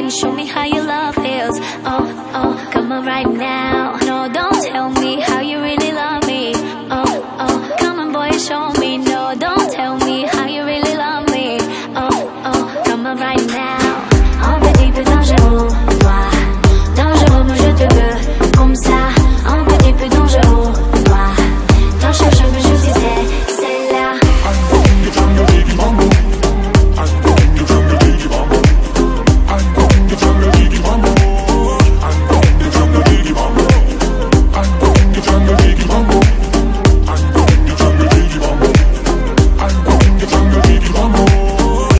Show me how your love feels. Oh, oh, come on right now.